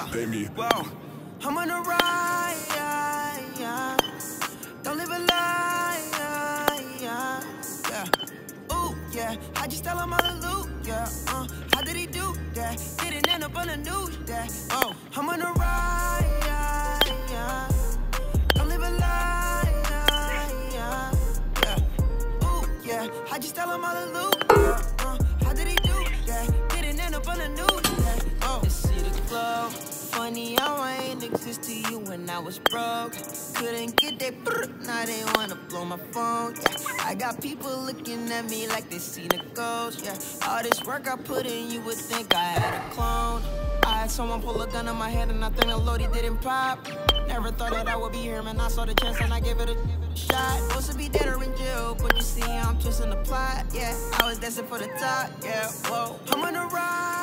Pay me. Whoa, I'm on a ride, yeah. Don't live a lie, yeah. Ooh, yeah, I just tell him hallelujah, how did he do that? Didn't end up on the news, yeah. Oh, I'm on a ride, yeah. Don't live a lie, yeah. Ooh, yeah, I just tell him hallelujah, how did he do that? Didn't end up on the news, yeah. Oh, let's see the glow. Funny how I ain't exist to you when I was broke. Couldn't get that brr, now they wanna blow my phone, yeah. I got people looking at me like they seen a ghost, yeah. All this work I put in, you would think I had a clone. I had someone pull a gun on my head and I think the loadie didn't pop. Never thought that I would be here, man. I saw the chance and I gave it a shot. Supposed to be dead or in jail, but you see I'm twisting the plot, yeah. I was destined for the top, yeah, whoa. I'm on a ride.